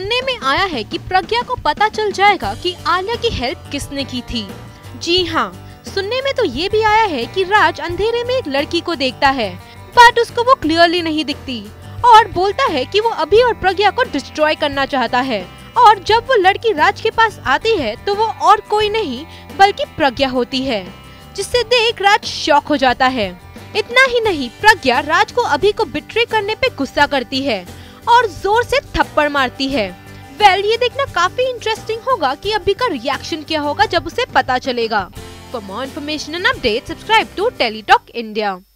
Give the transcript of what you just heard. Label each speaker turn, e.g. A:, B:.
A: सुनने में आया है कि प्रज्ञा को पता चल जाएगा कि आलिया की हेल्प किसने की थी। जी हाँ, सुनने में तो ये भी आया है कि राज अंधेरे में एक लड़की को देखता है, बट उसको वो क्लियरली नहीं दिखती और बोलता है कि वो अभी और प्रज्ञा को डिस्ट्रॉय करना चाहता है। और जब वो लड़की राज के पास आती है तो वो और कोई नहीं बल्कि प्रज्ञा होती है, जिससे देख राज शॉक हो जाता है। इतना ही नहीं, प्रज्ञा राज को अभी को बिट्रे करने पे गुस्सा करती है और जोर से थप्पड़ मारती है। ये देखना काफी इंटरेस्टिंग होगा कि अभी का रिएक्शन क्या होगा जब उसे पता चलेगा। For more information and update subscribe to tele talk India.